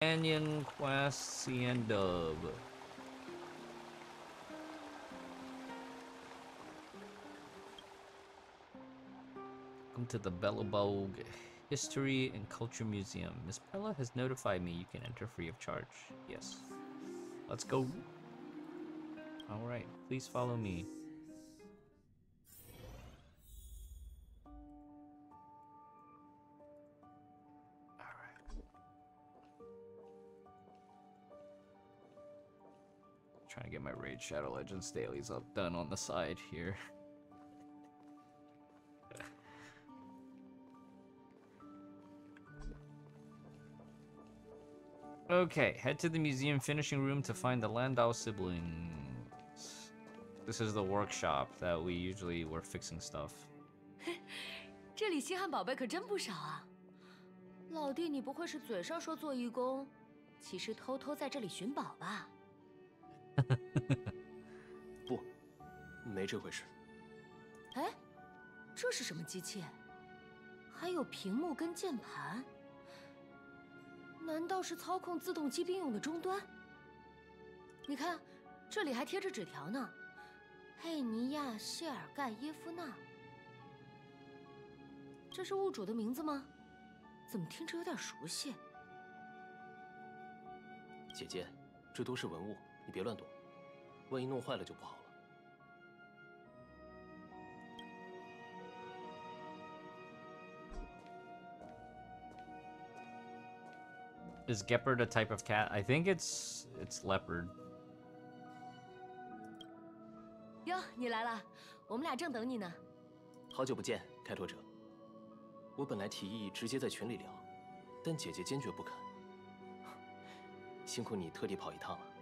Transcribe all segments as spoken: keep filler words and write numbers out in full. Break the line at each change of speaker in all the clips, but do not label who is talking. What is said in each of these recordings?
Canyon Quest and Dub. Welcome to the Belobog History and Culture Museum. Miss Pella has notified me you can enter free of charge. Yes. Let's go. Alright, please follow me. Trying to get my Raid Shadow Legends dailies up done on the side here. Okay, head to the museum finishing room to find the Landau siblings. This is the workshop that we usually were fixing stuff.
这里稀罕宝贝可真不少啊！老弟，你不会是嘴上说做义工，其实偷偷在这里寻宝吧？
不，没这回事。
哎，这是什么机器？还有屏幕跟键盘？难道是操控自动机兵用的终端？你看，这里还贴着纸条呢。佩尼亚·谢尔盖耶夫娜，这是物主的名字吗？怎么听着有点熟悉？
姐姐，这都是文物。 你别乱动，万一弄坏了就不好了。
Is Gepard a type of cat? I think it's it's leopard.
哟，你来了，我们俩正等你呢。
好久不见，开拓者。我本来提议直接在群里聊，但姐姐坚决不肯。辛苦你特地跑一趟了。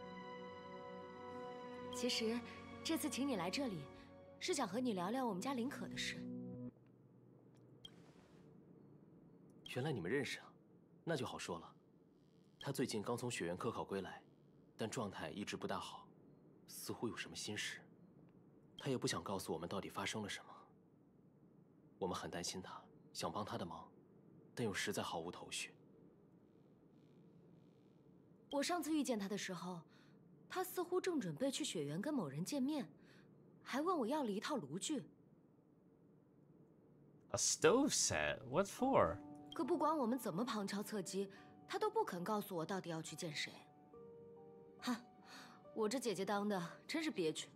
其实，这次请你来这里，是想和你聊聊我们家林可的事。
原来你们认识啊，那就好说了。他最近刚从雪原科考归来，但状态一直不大好，似乎有什么心事。他也不想告诉我们到底发生了什么。我们很担心他，想帮他的忙，但又实在毫无头绪。
我上次遇见他的时候。 他似乎正准备去雪原跟某人见面，还问我要了一套炉具。
A stove set? What for?
可不管我们怎么旁敲侧击，他都不肯告诉我到底要去见谁。哈，我这姐姐当的真是憋屈。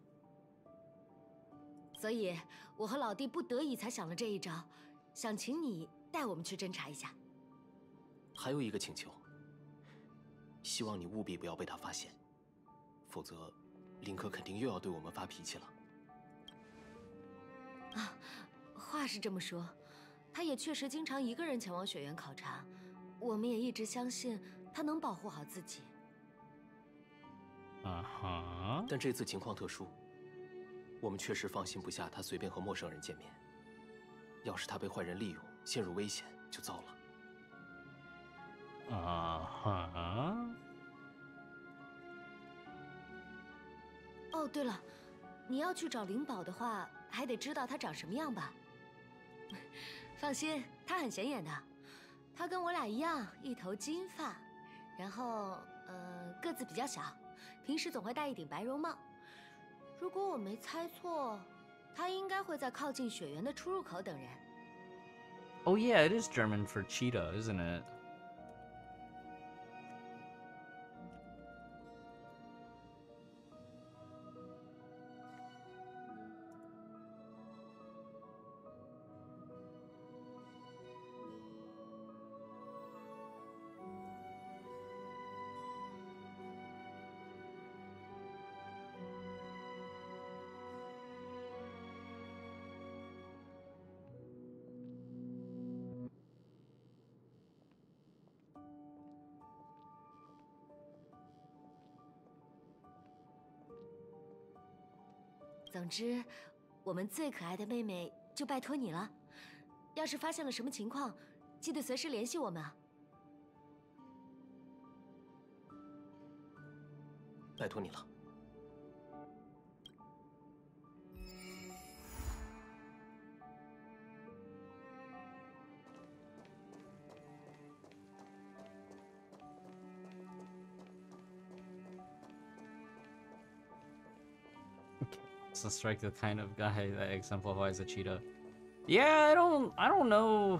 所以，我和老弟不得已才想了这一招，想请你带我们去侦查一下。
还有一个请求，希望你务必不要被他发现。 否则，林可肯定又要对我们发脾气了。
啊，话是这么说，他也确实经常一个人前往雪原考察，我们也一直相信他能保护好自己。
啊哈！
但这次情况特殊，我们确实放心不下他随便和陌生人见面。要是他被坏人利用，陷入危险，就糟了。
啊哈！
哦，对了，你要去找灵宝的话，还得知道他长什么样吧？放心，他很显眼的。他跟我俩一样，一头金发，然后呃个子比较小，平时总会戴一顶白绒帽。如果我没猜错，他应该会在靠近雪原的出入口等人。
Oh yeah, it is German for cheetah, isn't it?
Something 总之，我们最可爱的妹妹就拜托你了。要是发现了什么情况，记得随时联系我们啊。
拜托你了。
It's a strike the kind of guy that exemplifies a cheetah. Yeah, I don't I don't know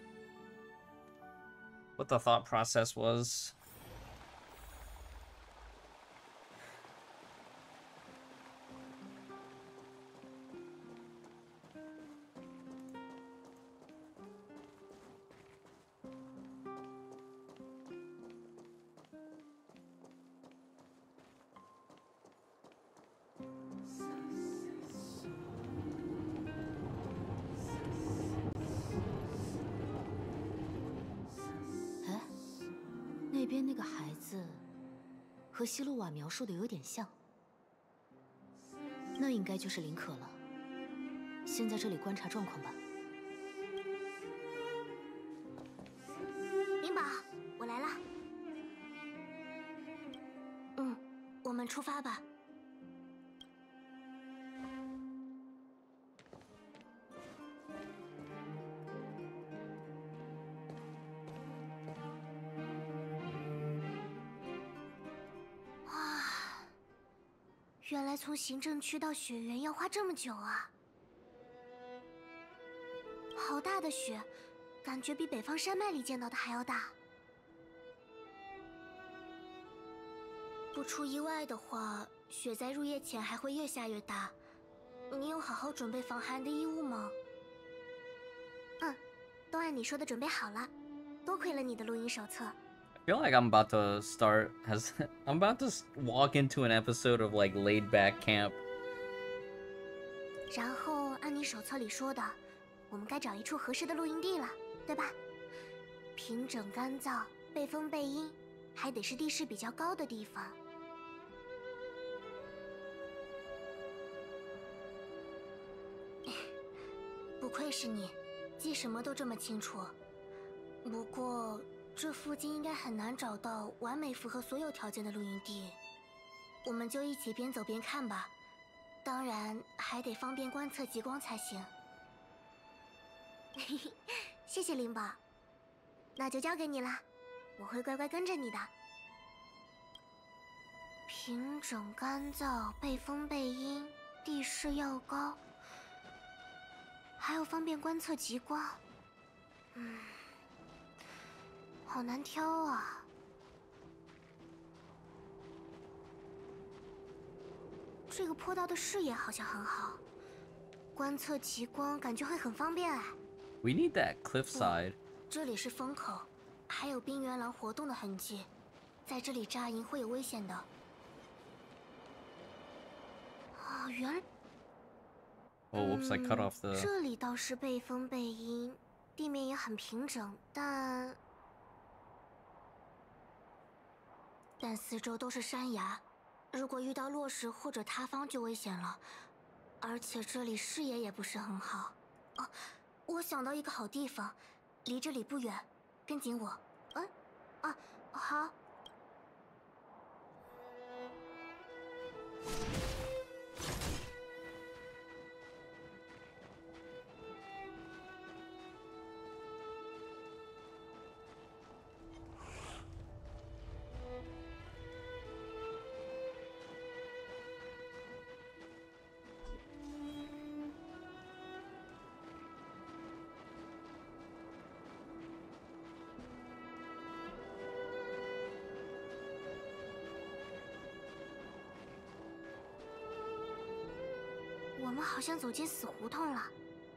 what the thought process was.
哎，那边那个孩子和希鲁瓦描述的有点像，那应该就是林可了。先在这里观察状况吧。
林宝，我来了。嗯，我们出发吧。哇，原来从行政区到雪原要花这么久啊！好大的雪，感觉比北方山脉里见到的还要大。不出意外的话，雪在入夜前还会越下越大。你有好好准备防寒的衣物吗？嗯，都按你说的准备好了。多亏了你的录音手册。
I feel like I'm about to start as I'm about to walk into an episode of like laid back camp.
然后按你手册里说的，我们该找一处合适的露营地了，对吧？平整干燥，背风背阴，还得是地势比较高的地方。不愧是你，记什么都这么清楚。不过这附近应该很难找到完美符合所有条件的露营地，我们就一起边走边看吧。当然还得方便观测极光才行。嘿嘿，谢谢灵宝，那就交给你了，我会乖乖跟着你的。平整干燥，背风背阴，地势要高，还要方便观测极光。嗯，好难挑啊。这个坡道的视野好像很好，观测极光感觉会很方便哎。
We need that cliffside.
这里是风口，还有冰原狼活动的痕迹，在这里扎营会有危险的。啊，原来。
Oh, whoops! I cut off the.
这里倒是背风背阴，地面也很平整，但但四周都是山崖，如果遇到落石或者塌方就危险了。而且这里视野也不是很好。哦，我想到一个好地方，离这里不远，跟紧我。嗯，啊，好。 我们好像走进死胡同了。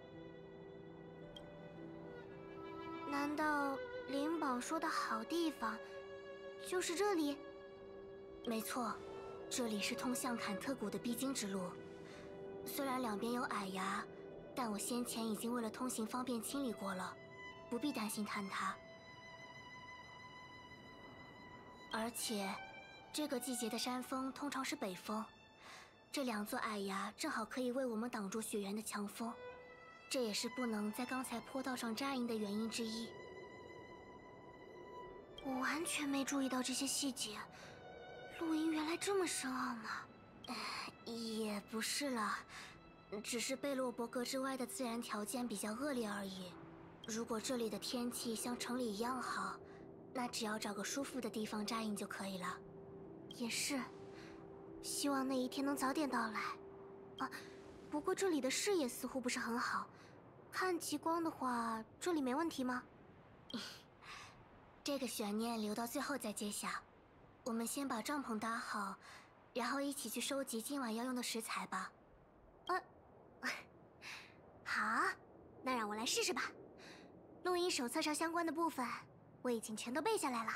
难道灵宝说的好地方就是这里？没错，这里是通向坎特谷的必经之路。虽然两边有矮崖，但我先前已经为了通行方便清理过了，不必担心坍塌。而且，这个季节的山风通常是北风。 这两座矮崖正好可以为我们挡住雪原的强风，这也是不能在刚才坡道上扎营的原因之一。我完全没注意到这些细节，露营原来这么深奥吗？也不是啦，只是贝洛伯格之外的自然条件比较恶劣而已。如果这里的天气像城里一样好，那只要找个舒服的地方扎营就可以了。也是。 希望那一天能早点到来。啊， 不过这里的视野似乎不是很好，看极光的话，这里没问题吗？这个悬念留到最后再揭晓。我们先把帐篷搭好，然后一起去收集今晚要用的食材吧。呃，好，那让我来试试吧。录音手册上相关的部分，我已经全都背下来了。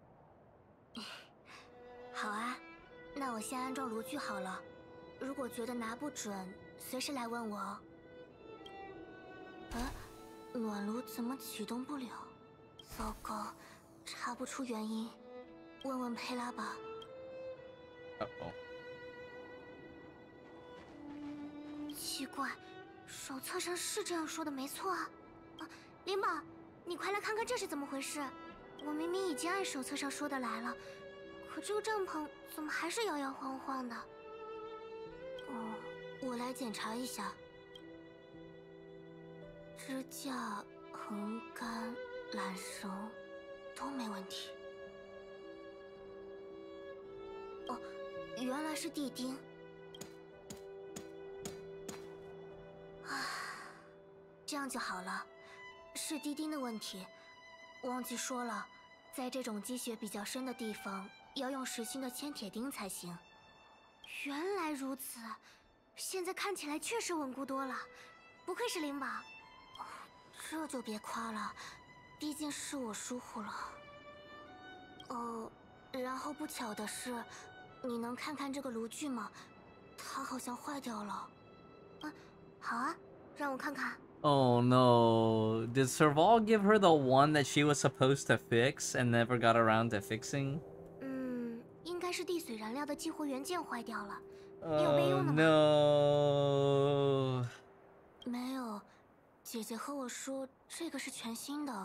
好啊，那我先安装炉具好了。如果觉得拿不准，随时来问我哦。哎，暖炉怎么启动不了？糟糕，查不出原因。问问佩拉吧。
Uh oh.
奇怪，手册上是这样说的，没错啊。啊，灵宝，你快来看看这是怎么回事？我明明已经按手册上说的来了，可这个帐篷怎么还是摇摇晃晃的？哦，我来检查一下。支架、横杆、缆绳都没问题。哦，原来是地钉。啊，这样就好了，是地钉的问题。忘记说了，在这种积雪比较深的地方，要用实心的铅铁钉才行。原来如此，现在看起来确实稳固多了，不愧是灵宝。哦，这就别夸了，毕竟是我疏忽了。哦，然后不巧的是，你能看看这个炉具吗？它好像坏掉了。啊，好啊，让我看看。
Oh no. Did Serval give her the one that she was supposed to fix and never got around to fixing?
嗯，应该是地水燃料的激活元件坏掉了。你有备
Oh
用的吗？
no.
没有，姐姐和我说这个是全新的。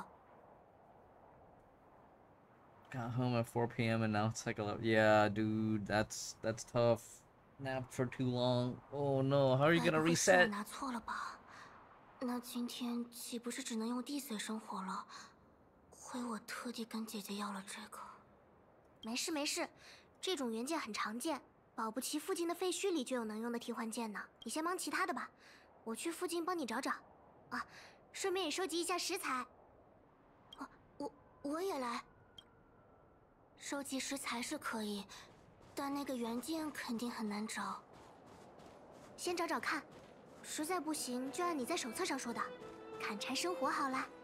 Got home at four p m and now it's like eleven. Yeah, dude, that's that's tough. Napped for too long. Oh no, how are you
该
gonna
不会是我
reset?
拿错了吧？那今天岂不是只能用地水生活了？亏我特地跟姐姐要了这个。没事没事，这种元件很常见，保不齐附近的废墟里就有能用的替换件呢。你先忙其他的吧，我去附近帮你找找。啊，顺便也收集一下食材。啊，我我也来。收集食材是可以，但那个元件肯定很难找。先找找看，实在不行就按你在手册上说的，砍柴生活好了。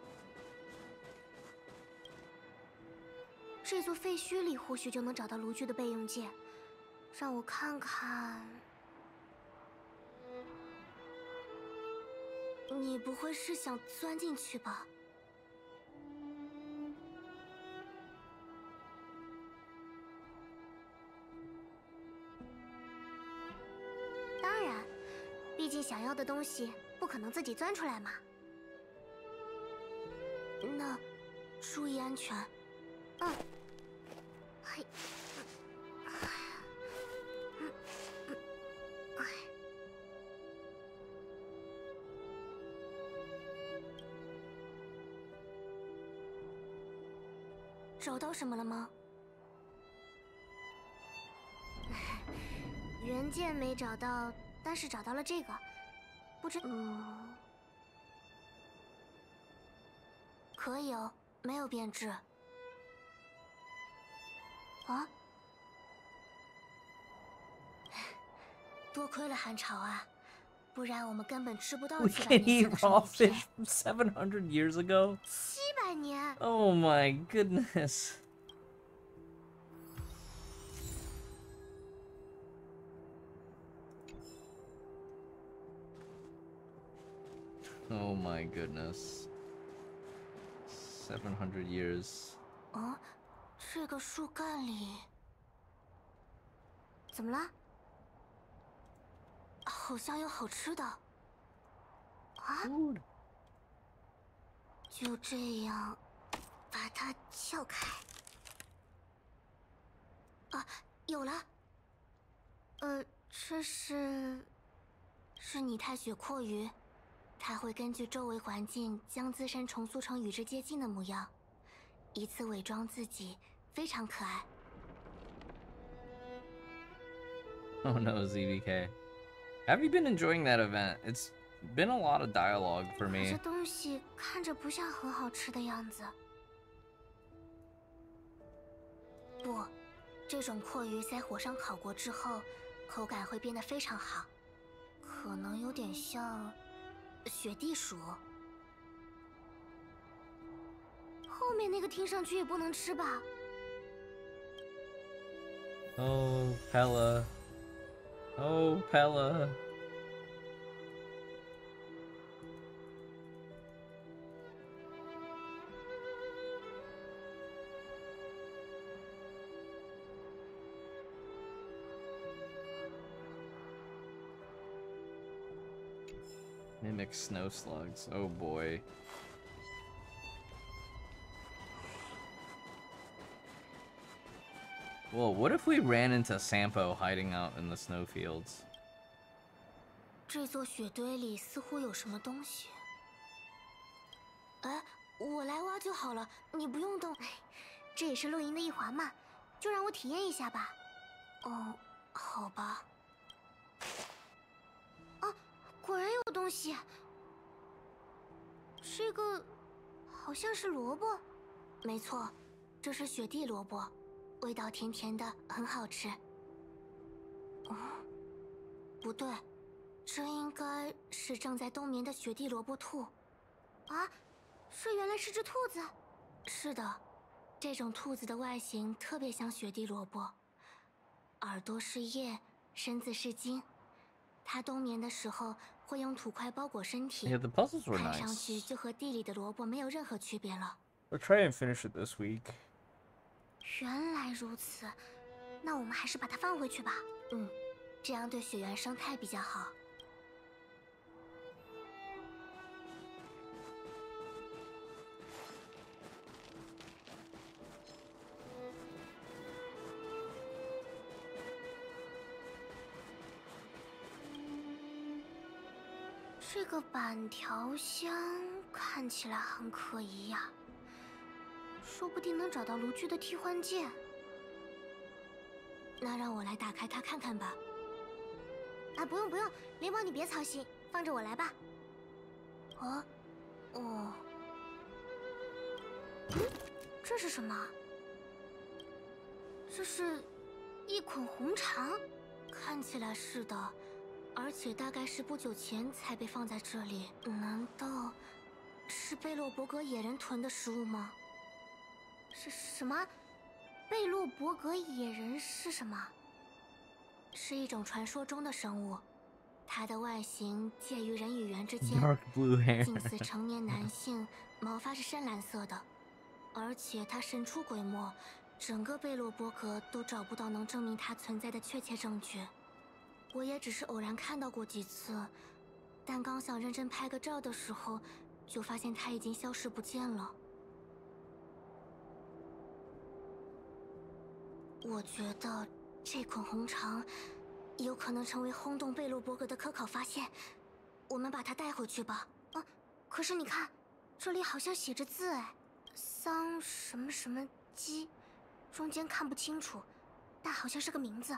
这座废墟里或许就能找到炉具的备用件，让我看看。你不会是想钻进去吧？当然，毕竟想要的东西不可能自己钻出来嘛。那注意安全。嗯。嘿。嗯嗯哎。找到什么了吗？原件没找到，但是找到了这个，不知嗯，可以哦，没有变质。啊？多亏了汉朝啊，不然我们根本吃不到
We
七百
can
年前
eat
的生
raw
鱼片。
fish from seven hundred years ago?
七百年。
Oh my goodness. Oh my goodness. seven hundred years.
哦，这个树干里怎么了？好像有好吃的。啊？
Food.
就这样把它撬开。啊，有了。呃，这是是拟态雪阔鱼，它会根据周围环境将自身重塑成与之接近的模样，以此伪装自己，非常可爱。
Oh no, Z B K. Have you been enjoying that event? It's been a lot of dialogue for
可
me.
这东西看着不像很好吃的样子。不，这种阔鱼在火上烤过之后，口感会变得非常好，可能有点像雪地鼠。后面那个听上去也不能吃吧？
Oh, Pella. Oh, Pella. Mimic snow slugs. Oh boy. Whoa, what if we ran into Sampo hiding out in the snowfields?
这座雪堆里似乎有什么东西。哎，我来挖就好了，你不用动。这也是露营的一环嘛，就让我体验一下吧。哦，好吧。啊，果然有东西。这个好像是萝卜。没错，这是雪地萝卜，味道甜甜的，很好吃。哦，不对。 这应该是正在冬眠的雪地萝卜兔，啊，这原来是只兔子。是的，这种兔子的外形特别像雪地萝卜，耳朵是叶，身子是茎。它冬眠的时候会用土块包裹身体，
Yeah, the puzzles were
看上去
nice.
就和地里的萝卜没有任何区别了。
We'll try and finish it this week.
原来如此，那我们还是把它放回去吧。嗯，这样对雪原生态比较好。 这个板条箱看起来很可疑呀，说不定能找到炉具的替换键。那让我来打开它看看吧。啊，不用不用，灵宝你别操心，放着我来吧。哦，哦，嗯，这是什么？这是一捆红肠，看起来是的。 而且大概是不久前才被放在这里，难道是贝洛伯格野人囤的食物吗？是什么？贝洛伯格野人是什么？是一种传说中的生物，它的外形介于人与猿之间，
Dark blue hair.
近似成年男性，毛发是深蓝色的，而且它神出鬼没，整个贝洛伯格都找不到能证明它存在的确切证据。 我也只是偶然看到过几次，但刚想认真拍个照的时候，就发现它已经消失不见了。我觉得这捆红肠有可能成为轰动贝洛伯格的科考发现，我们把它带回去吧。啊，可是你看，这里好像写着字哎，桑什么什么基，中间看不清楚，但好像是个名字。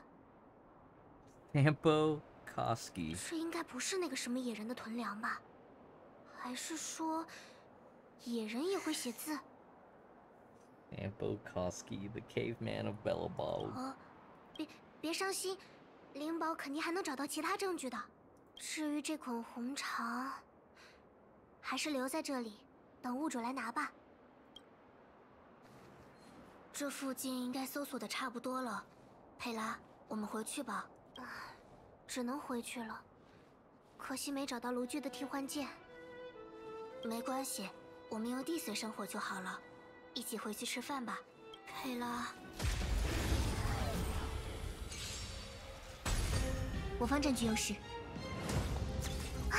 Sampo Koski.
这应该不是那个什么野人的囤粮吧？还是说，野人也会写字？
Sampo Koski, the caveman of Belobog.
哦，别别伤心，灵宝肯定还能找到其他证据的。至于这捆红肠，还是留在这里，等物主来拿吧。这附近应该搜索的差不多了，佩拉，我们回去吧。 只能回去了，可惜没找到炉具的替换键。没关系，我们用地随生火就好了。一起回去吃饭吧，佩拉。我方占据优势。啊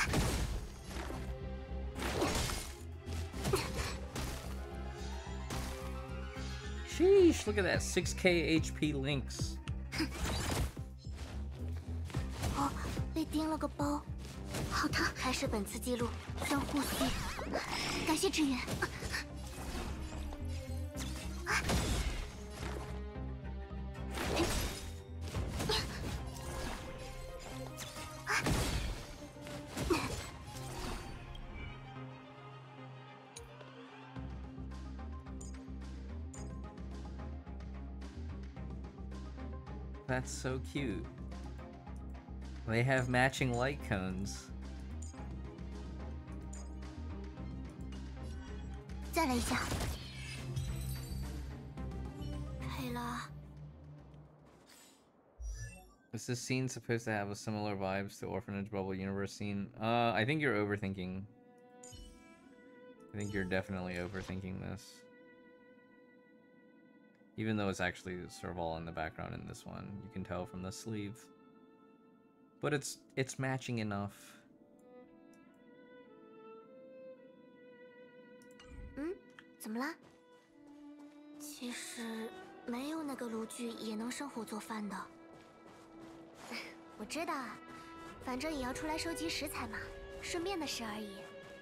Sheesh, look at that, six K H P Lynx.
哦，被叮了个包，好疼！开始本次记录，深呼吸，感谢支援。啊！啊！
That's so cute. They have matching light cones.
再来一下。佩拉。
Is this scene supposed to have a similar vibes to Orphanage Bubble Universe scene? Uh, I think you're overthinking. I think you're definitely overthinking this. Even though it's actually sort of all in the background in this one, you can tell from the sleeve. But it's it's matching enough.
嗯，怎么了？其实没有那个炉具也能生火做饭的。我知道啊，反正也要出来收集食材嘛，顺便的事而已。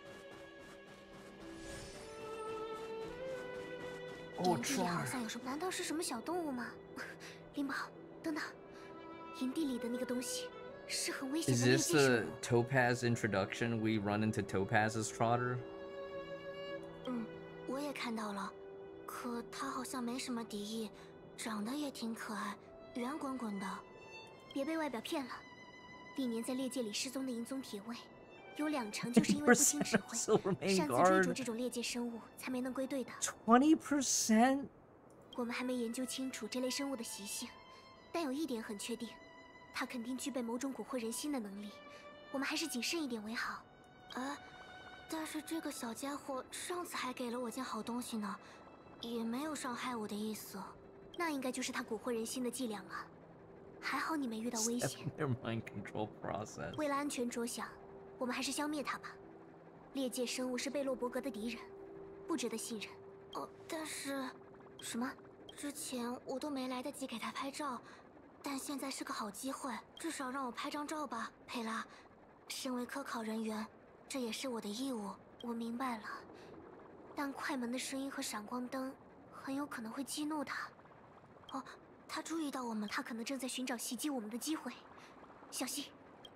营地里好像有什么？难道是什么小动物吗？灵宝，等等，营地里的那个东西是很危险的猎
Is
奇
this
生
the
物。
Topaz introduction? We run into Topaz's trotter?
嗯，我也看到了，可它好像没什么敌意，长得也挺可爱，圆滚滚的。 别被外表骗了，历年在猎界里失踪的银宗铁卫，有两成就是因为不听指挥，擅自追逐这种猎界生物，才没能归队的。
twenty percent？
我们还没研究清楚这类生物的习性，但有一点很确定，它肯定具备某种蛊惑人心的能力。我们还是谨慎一点为好。呃，但是这个小家伙上次还给了我件好东西呢，也没有伤害我的意思，那应该就是他蛊惑人心的伎俩了。 还好你没遇到危险。
Their mind control process.
为了安全着想，我们还是消灭它吧。猎界生物是贝洛伯格的敌人，不值得信任。哦，但是，什么？之前我都没来得及给他拍照，但现在是个好机会，至少让我拍张照吧，佩拉。身为科考人员，这也是我的义务。我明白了，但快门的声音和闪光灯很有可能会激怒他。哦。 他注意到我们，他可能正在寻找袭击我们的机会，小心。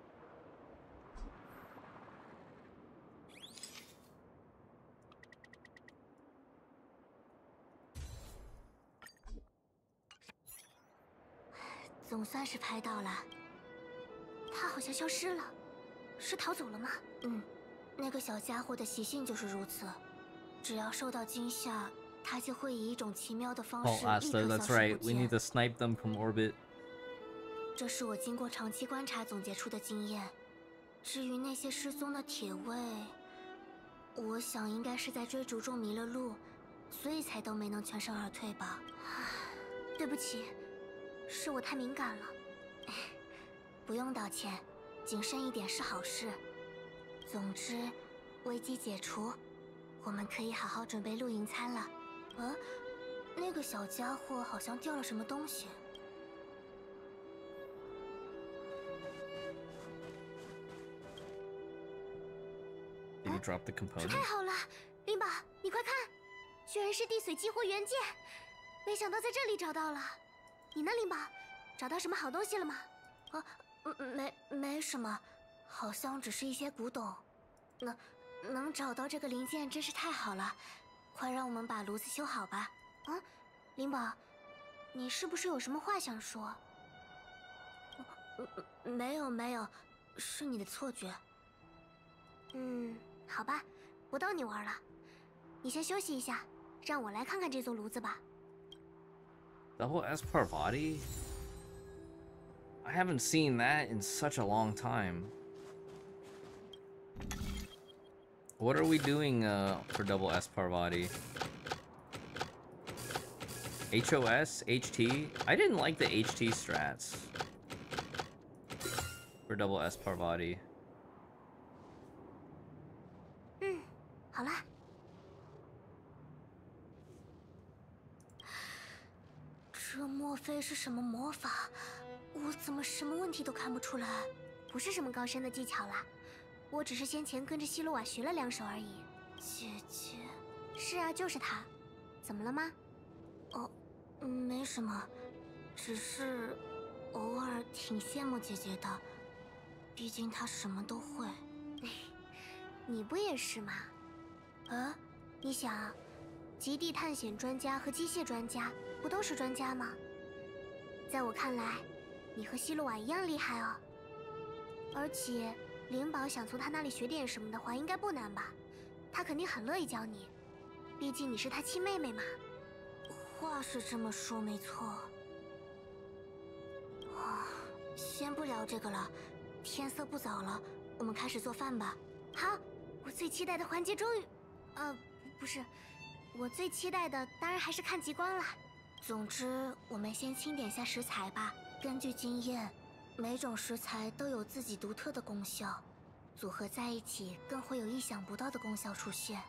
总算是拍到了，他好像消失了，是逃走了吗？嗯，那个小家伙的习性就是如此，只要受到惊吓。 他就会以一种奇妙的方式
Oh,
立刻
Asta,
消
that's
失
right.
不
We
见。
need to snipe them from orbit.
这是我经过长期观察总结出的经验。至于那些失踪的铁卫，我想应该是在追逐中迷了路，所以才都没能全身而退吧。对不起，是我太敏感了。不用道歉，谨慎一点是好事。总之，危机解除，我们可以好好准备露营餐了。 呃，那个小家伙好像掉了什么东西。
Did you drop the component?
太好了，灵宝，你快看，居然是地髓激活元件！没想到在这里找到了。你呢，灵宝？找到什么好东西了吗？啊，没没什么，好像只是一些古董。能能找到这个零件真是太好了。 快让我们把炉子修好吧！啊，灵宝，你是不是有什么话想说？没有没有，是你的错觉。嗯，好吧，不逗你玩了，你先休息一下，让我来看看这座炉子吧。
Double S Parvati? I haven't seen that in such a long time. What are we doing uh, for Double S Parvati? H O S? H T? I didn't like the H T strats for Double S Parvati.
嗯，好了。这莫非是什么魔法？我怎么什么问题都看不出来？不是什么高深的技巧啦。 我只是先前跟着希罗瓦学了两手而已。姐姐，是啊，就是她。怎么了吗？哦，没什么，只是偶尔挺羡慕姐姐的，毕竟她什么都会。你不也是吗？啊，你想，极地探险专家和机械专家不都是专家吗？在我看来， 你和希洛瓦一样厉害哦。而且灵宝想从他那里学点什么的话，应该不难吧？他肯定很乐意教你，毕竟你是他亲妹妹嘛。话是这么说没错。啊，先不聊这个了，天色不早了，我们开始做饭吧。好，我最期待的环节终于……呃，不是，我最期待的当然还是看极光了。总之，我们先清点下食材吧。根据经验，每种食材都有自己独特的功效，组合在一起更会有意想不到的功效出现。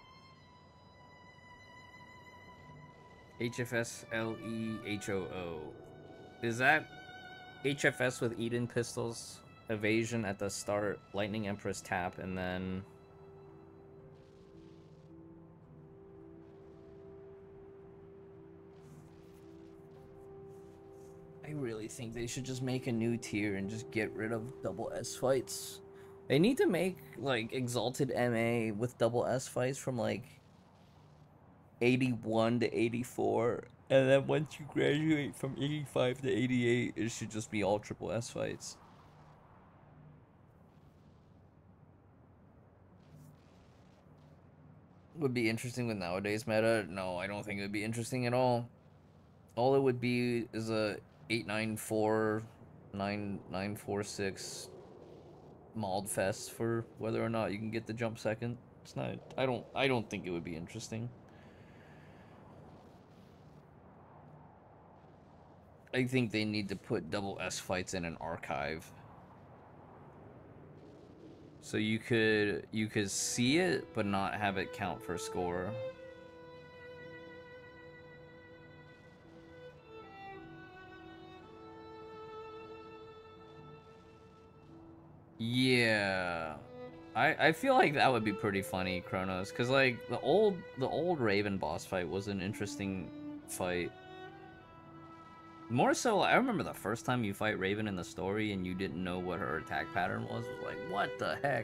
H F S L E H O O. Is that H F S with Eden pistols, evasion at the start, Lightning Empress tap, and then... I really think they should just make a new tier and just get rid of double S fights. They need to make, like, Exalted M A with double S fights from, like, eighty-one to eighty-four, and then once you graduate from eighty-five to eighty-eight, it should just be all triple S fights. Would be interesting with nowadays meta? No, I don't think it would be interesting at all. All it would be is a eight nine four, nine nine four six Mauled Fest for whether or not you can get the jump second. It's not. I don't. I don't think it would be interesting. I think they need to put double S fights in an archive. So you could you could see it but not have it count for score. Yeah. I I feel like that would be pretty funny, Kronos, cuz like the old the old Raven boss fight was an interesting fight. More so, I remember the first time you fight Raven in the story and you didn't know what her attack pattern was. It was like, what the heck?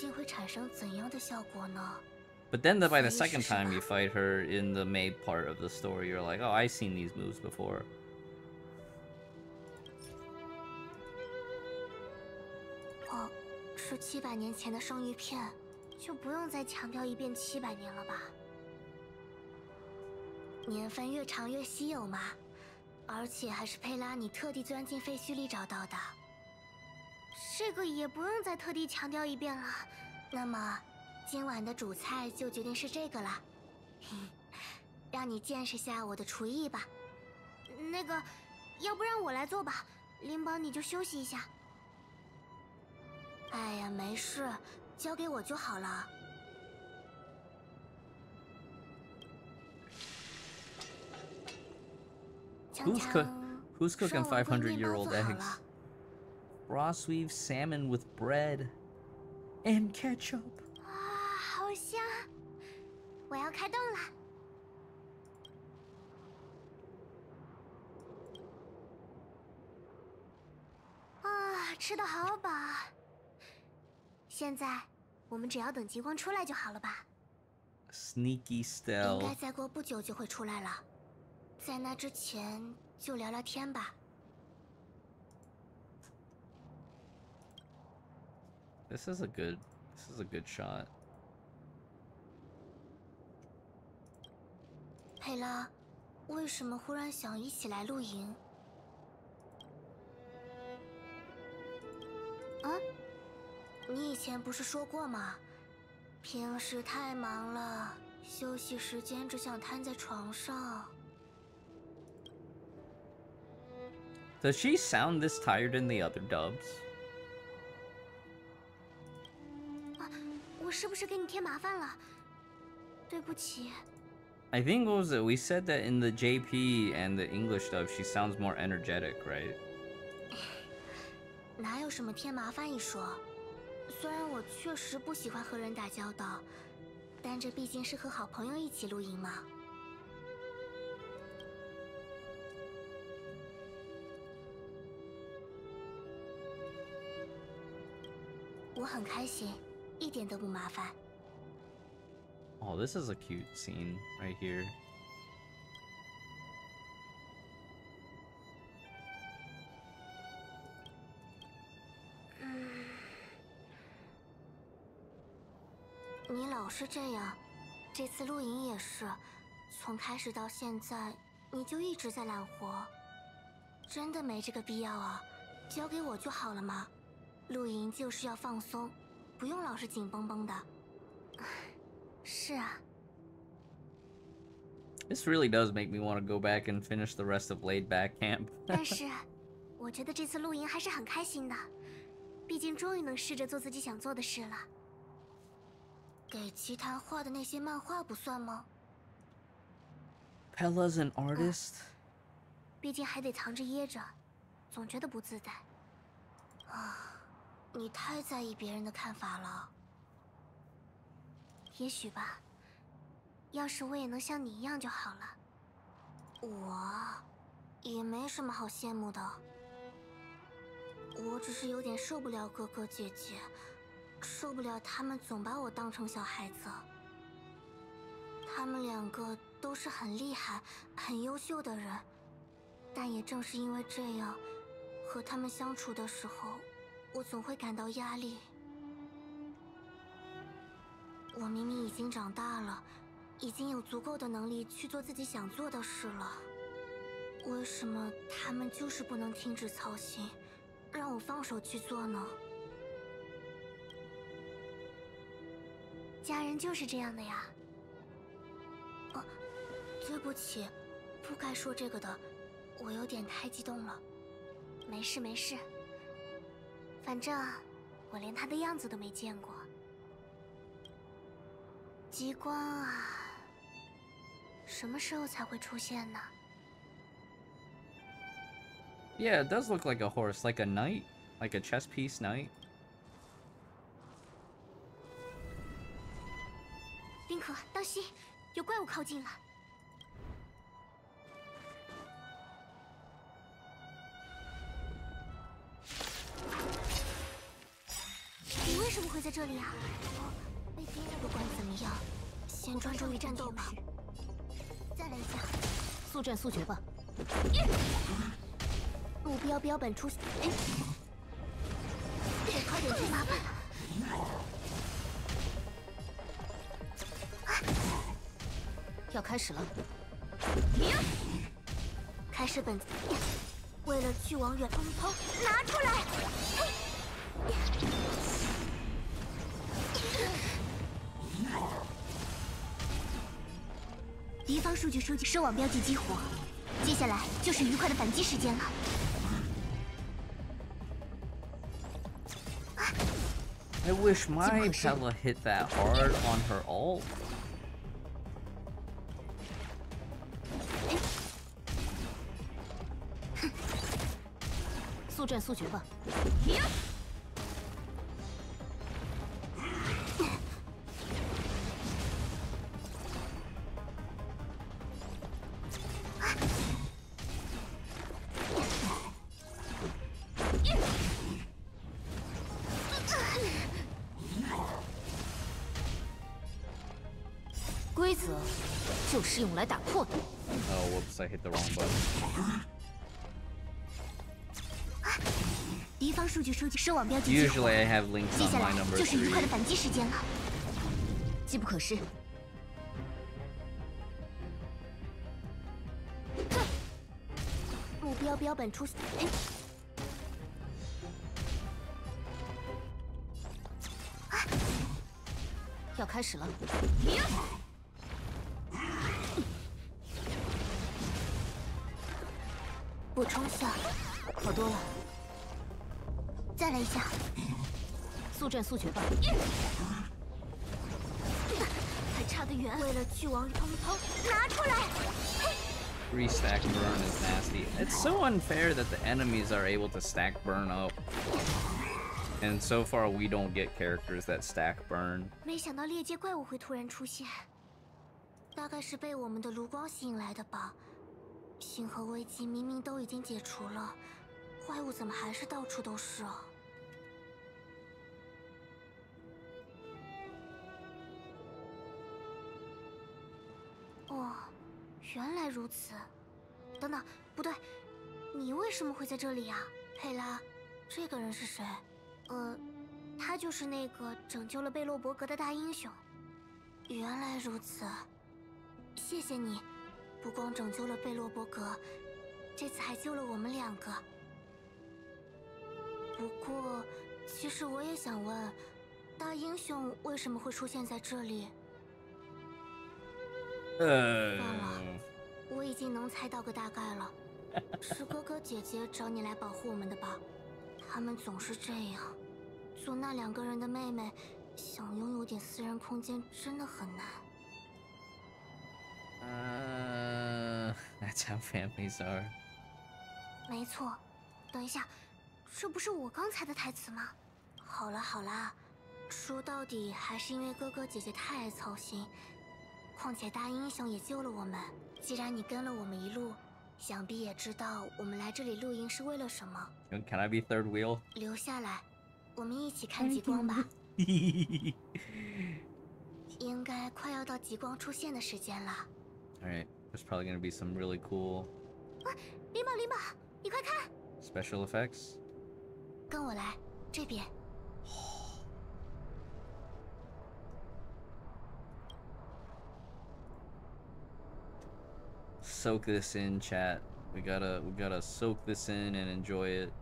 But then the, by the second time you fight her in the May part of the story, you're like, oh, I've seen these moves before.
Oh, 是七百年前的生鱼片，就不用再强调一遍七百年了吧？年份越长越稀有嘛。 而且还是佩拉你特地钻进废墟里找到的，这个也不用再特地强调一遍了。那么，今晚的主菜就决定是这个了，让你见识下我的厨艺吧。那个，要不然我来做吧，灵宝你就休息一下。哎呀，没事，交给我就好了。
Who's, cook who's cooking five hundred year old eggs? Raw sweet salmon with bread and ketchup.
啊，好香！我要开动了。啊，吃得好饱。现在我们只要等极光出来就好了吧
？Sneaky stealth.
应该再过不久就会出来了。 在那之前，就聊聊天吧。
This is a good, this is a good shot.
佩拉，为什么忽然想一起来露营？啊？你以前不是说过吗？平时太忙了，休息时间只想瘫在床上。
Does she sound this tired in the other dubs?
啊，我是不是给你添麻烦了？对不起。
I think what was it? We said that in the J P and the English dub, she sounds more energetic, right?
哪有什么添麻烦一说？虽然我确实不喜欢和人打交道，但这毕竟是和好朋友一起露营嘛。 我很开心，一点都不麻烦。
Oh, this is a cute scene right here.
是这样，这次露营也是，从开始到现在，你就一直在揽活，真的没这个必要啊，交给我就好了嘛。露营就是要放松，不用老是紧绷绷的。是啊。
This really does make me want to go back and finish the rest of Laid Back Camp.
但是，我觉得这次露营还是很开心的，毕竟终于能试着做自己想做的事了。给奇谭画的那些漫画不算吗？
Pella's an artist.
毕竟还得藏着掖着，总觉得不自在。啊，你太在意别人的看法了。也许吧。 要是我也能像你一样就好了。我也没什么好羡慕的，我只是有点受不了哥哥姐姐，受不了他们总把我当成小孩子。他们两个都是很厉害、很优秀的人，但也正是因为这样，和他们相处的时候，我总会感到压力。我明明已经长大了。 已经有足够的能力去做自己想做的事了，为什么他们就是不能停止操心，让我放手去做呢？家人就是这样的呀。哦，对不起，不该说这个的，我有点太激动了。没事没事，反正我连他的样子都没见过。极光啊！ 什么时候才会出现呢
Yeah, it does look like a horse, like a knight, like a chess piece knight.
冰可，当心，有怪物靠近了。你为什么会在这里啊？被盯了，不管怎么样，先专注于战斗吧。 再来一下，
速战速决吧。
目标标本出现，哎，得快点去麻烦了。
要开始了。
开始本子，为了去往远通通拿出来。敌方数据收集，收网标记激活，接下来就是愉快的反击时间了。
I wish my Pella hit that hard on her ult.
速战速决吧。 规则就是用来打破的。
Oh, whoops! I hit the wrong button.
敌方数据收集，收网标记。
Usually I have links
接
on
下
my
来
number
就是愉快的
three.
反击时间了。
机不可失。
目标标本出现。哎，
要开始了。
补充下，
好多了。
再来一下。
速战速决吧。
还差得远。为了去往通通拿出来。
Three stack burn is nasty. It's so unfair that the enemies are able to stack burn up. And so far we don't get characters that stack burn.
没想到猎界怪物会突然出现，大概是被我们的炉光吸引来的吧。星河危机明明都已经解除了，怪物怎么还是到处都是啊？哦，原来如此。等等，不对，你为什么会在这里呀，佩拉？这个人是谁？呃，他就是那个拯救了贝洛伯格的大英雄。 原来如此，谢谢你，不光拯救了贝洛伯格，这次还救了我们两个。不过，其实我也想问，大英雄为什么会出现在这里？
呃，
算了，我已经能猜到个大概了，是哥哥姐姐找你来保护我们的吧？他们总是这样，做那两个人的妹妹，想拥有点私人空间真的很难。
Uh, that's how families are.
没错，等一下，这不是我刚才的台词吗？好了好了，说到底还是因为哥哥姐姐太爱操心。况且大英雄也救了我们，既然你跟了我们一路，想必也知道我们来这里露营是为了什么。
Can I be third wheel?
留下来，我们一起看极光吧。应该快要到极光出现的时间了。
Alright, there's probably gonna be some really cool
啊，林宝林宝，你快看！
special effects.
跟我来，这边。
Soak this in, chat. We gotta, we gotta soak this in and enjoy it.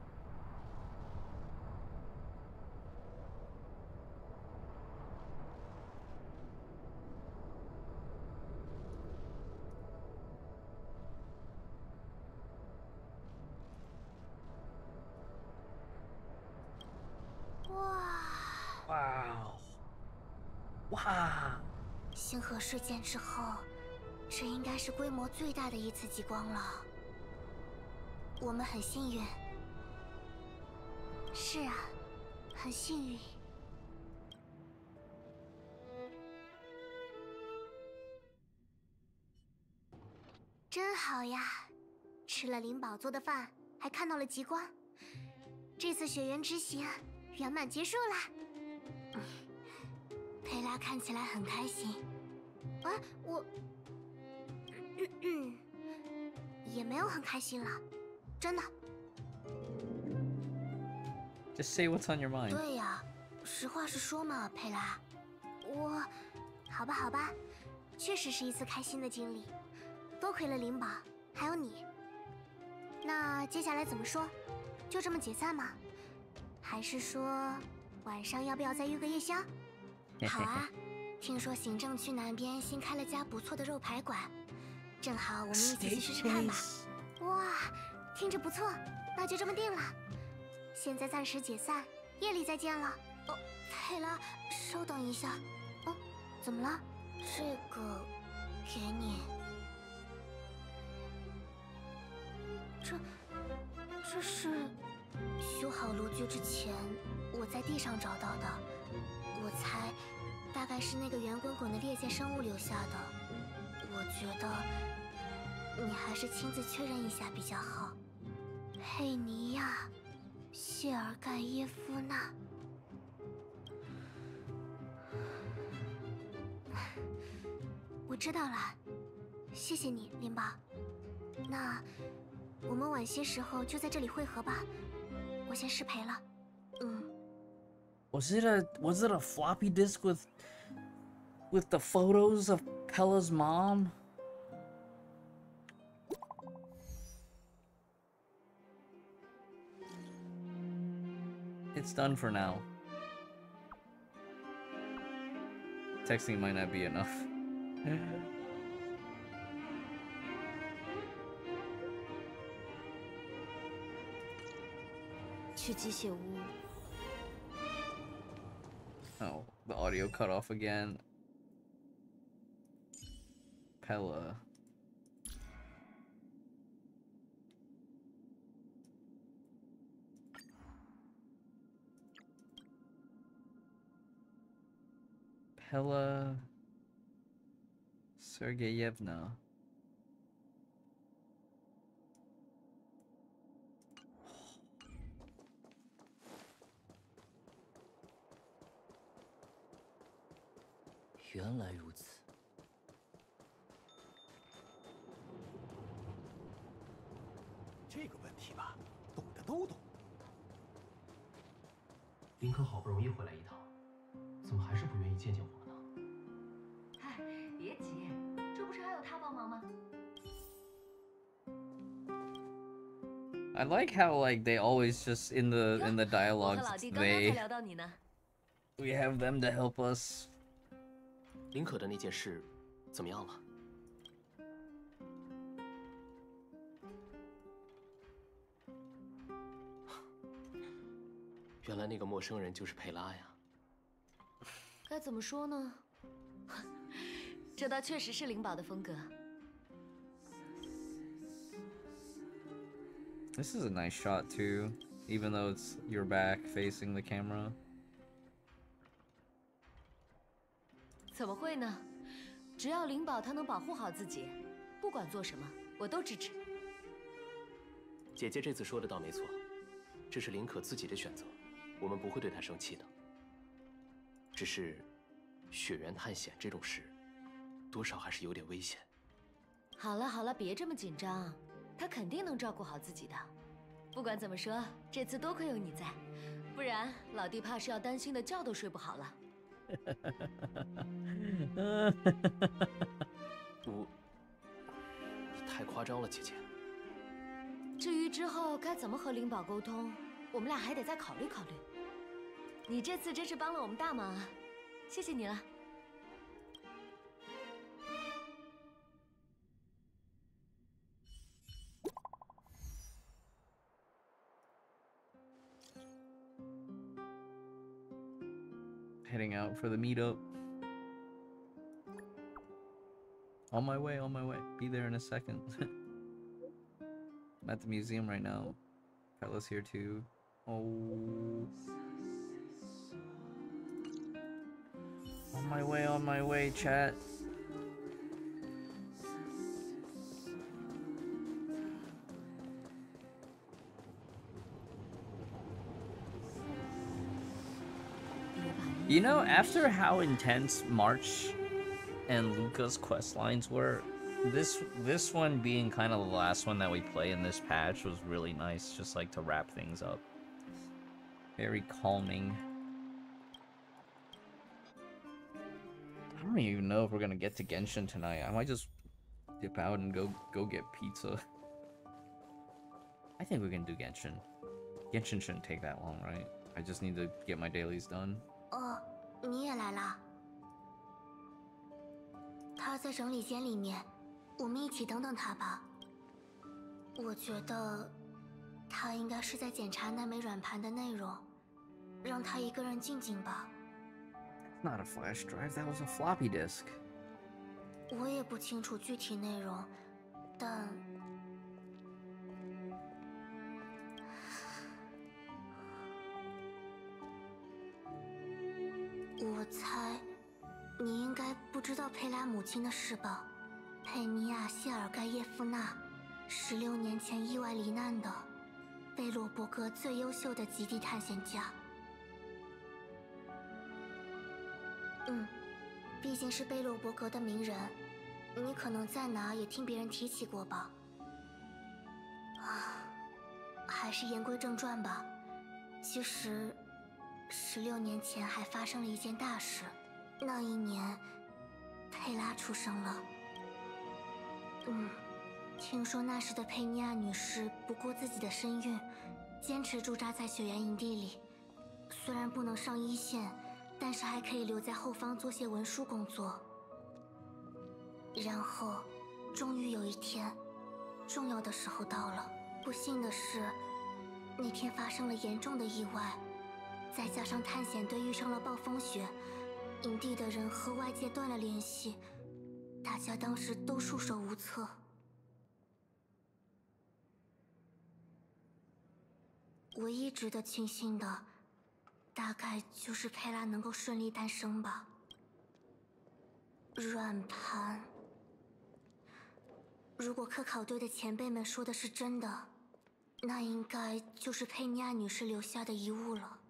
Wow. Wow.
星河事件之后，这应该是规模最大的一次极光了。我们很幸运。是啊，很幸运。真好呀，吃了灵宝做的饭，还看到了极光。这次雪原之行圆满结束啦。嗯，佩拉看起来很开心。啊，我，嗯嗯，也没有很开心了，真的。
Just say what's on your mind.
对呀，实话实说嘛，佩拉。我，好吧好吧，确实是一次开心的经历，多亏了灵宝，还有你。那接下来怎么说？就这么解散吗？还是说晚上要不要再约个夜宵？好啊，听说行政区南边新开了家不错的肉排馆，正好我们一起去试试看吧。哇，听着不错，那就这么定了。现在暂时解散，夜里再见了。哦，佩拉，稍等一下。哦，怎么了？这个，给你。这，这是修好炉具之前我在地上找到的。我猜，大概是那个圆滚滚的裂界生物留下的。我觉得，你还是亲自确认一下比较好。佩尼亚。谢尔盖耶夫娜，我知道了，谢谢你，灵宝。那我们晚些时候就在这里汇合吧，我先失陪了。嗯。
Was it a was it a floppy disk with with the photos of Pella's mom? It's done for now. Texting might not be enough.
去机械屋。
Oh, the audio cut off again. Pella. Pella Sergeyevna.
“原来如此。”
这个问题吧，懂的都懂。
林可好不容易回来一趟，怎么还是不愿意见见我们呢？
他别急，这不是还有他帮忙吗？
I like how like they always just in the in the
我
dialogues
和老弟刚刚才
they
聊到你呢。
we have them to help us.
林可的那件事怎么样了？原来那个陌生人就是佩拉呀！
该怎么说呢？这倒确实是灵宝的风格。
This is a nice shot too, even though it's your back facing the camera.
怎么会呢？只要灵宝他能保护好自己，不管做什么，我都支持。
姐姐这次说的倒没错，这是林可自己的选择，我们不会对她生气的。只是，雪原探险这种事，多少还是有点危险。
好了好了，别这么紧张，他肯定能照顾好自己的。不管怎么说，这次多亏有你在，不然老弟怕是要担心的觉都睡不好了。
我，你太夸张了，姐姐。
至于之后该怎么和灵宝沟通，我们俩还得再考虑考虑。你这次真是帮了我们大忙啊，谢谢你了。
Heading out for the meetup. On my way, on my way. Be there in a second. I'm at the museum right now. Pella's here too. Oh. On my way, on my way, chat. You know, after how intense March and Luca's quest lines were, this this one being kind of the last one that we play in this patch was really nice, just like to wrap things up. Very calming. I don't even know if we're gonna get to Genshin tonight. I might just dip out and go go get pizza. I think we can do Genshin. Genshin shouldn't take that long, right? I just need to get my dailies done.
哦，你也来啦？他在整理间里面，我们一起等等他吧。我觉得他应该是在检查那枚软盘的内容，让他一个人静静吧。
Not a flash drive, that was a floppy disk.
我也不清楚具体内容，但我猜，你应该不知道佩拉母亲的事吧？佩尼亚·谢尔盖耶夫娜，十六年前意外罹难的贝洛伯格最优秀的极地探险家。嗯，毕竟是贝洛伯格的名人，你可能在哪也听别人提起过吧？啊，还是言归正传吧。其实。 十六年前还发生了一件大事，那一年，佩拉出生了。嗯，听说那时的佩尼亚女士不顾自己的身孕，坚持驻扎在雪原营地里。虽然不能上一线，但是还可以留在后方做些文书工作。然后，终于有一天，重要的时候到了。不幸的是，那天发生了严重的意外。 再加上探险队遇上了暴风雪，营地的人和外界断了联系，大家当时都束手无策。唯一值得庆幸的，大概就是佩拉能够顺利诞生吧。软盘，如果科考队的前辈们说的是真的，那应该就是佩尼亚女士留下的遗物了。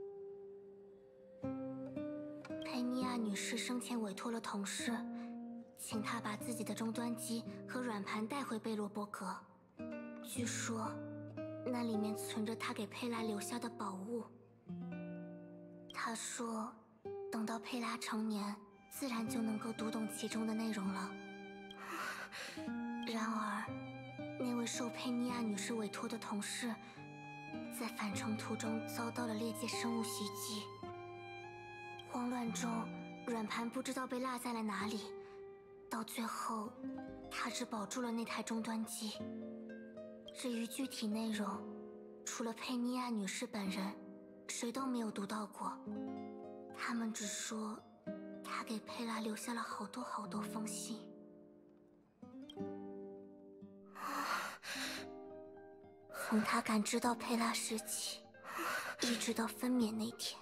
佩尼亚女士生前委托了同事， 请他把自己的终端机和软盘带回贝洛伯格。据说，那里面存着他给佩拉留下的宝物。他说，等到佩拉成年，自然就能够读懂其中的内容了。然而，那位受佩尼亚女士委托的同事，在返程途中遭到了猎界生物袭击。慌乱中，软盘不知道被落在了哪里。到最后，他只保住了那台终端机。至于具体内容，除了佩尼亚女士本人，谁都没有读到过。他们只说，他给佩拉留下了好多好多封信。从他感知到佩拉时起，一直到分娩那天，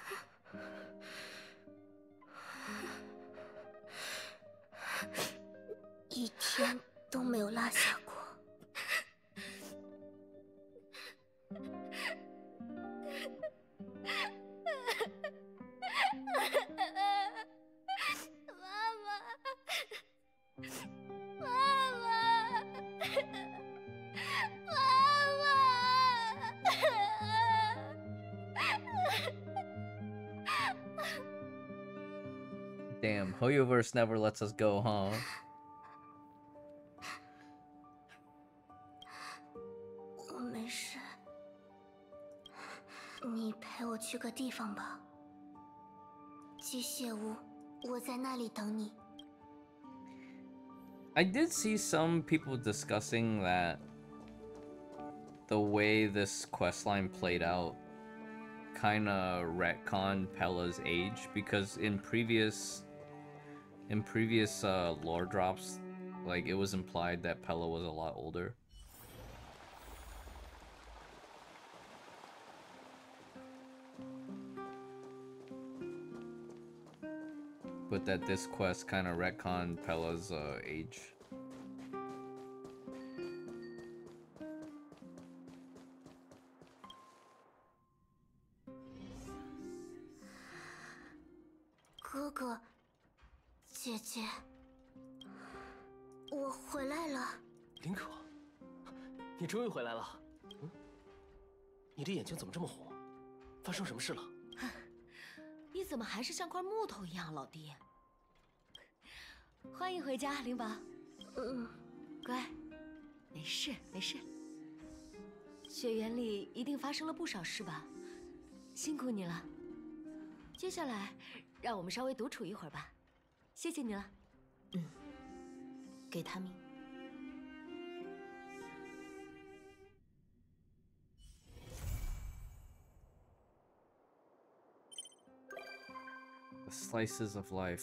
一天都没有落下过。
Damn, Hoyoverse never lets us go, huh?
我没事，你陪我去个地方吧。机械屋，我在那里等你。
I did see some people discussing that the way this questline played out kinda retconned Pella's age, because in previous in previous uh, lore drops, like, it was implied that Pella was a lot older. But that this quest kind of retconned Pella's uh, age.
哥哥，姐姐，我回来了。
林可，你终于回来了。嗯，你的眼睛怎么这么红？发生什么事了？
你怎么还是像块木头一样，老弟？欢迎回家，灵宝。
嗯，
乖，没事没事。雪原里一定发生了不少事吧？辛苦你了。接下来，让我们稍微独处一会儿吧。谢谢你了。
嗯，给他们。
Slices of life.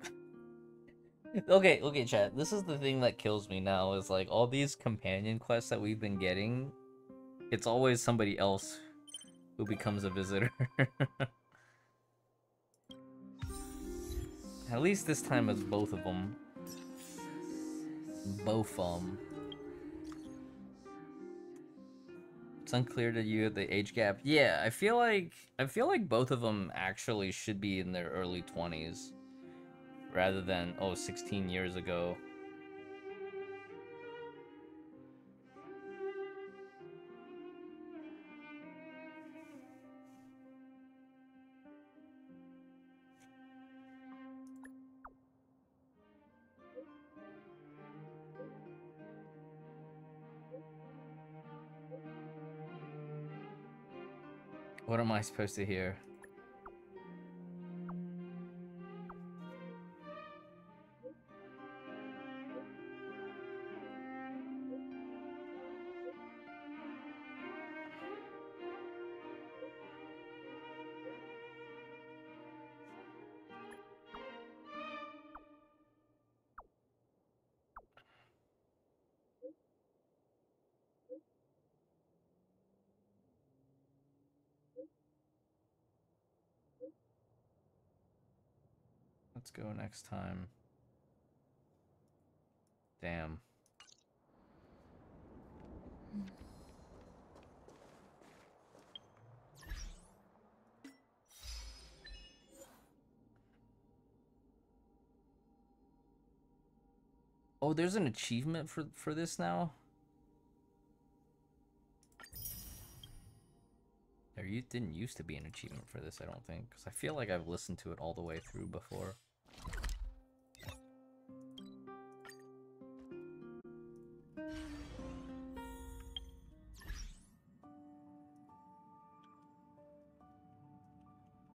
okay, okay, chat. This is the thing that kills me now, is like all these companion quests that we've been getting, it's always somebody else who becomes a visitor. At least this time it's both of them. Both of them. It's unclear to you the age gap. Yeah, I feel like I feel like both of them actually should be in their early twenties rather than oh sixteen years ago. What am I supposed to hear? Let's go next time. Damn. Oh, there's an achievement for for this now. There you didn't used to be an achievement for this, I don't think, because I feel like I've listened to it all the way through before.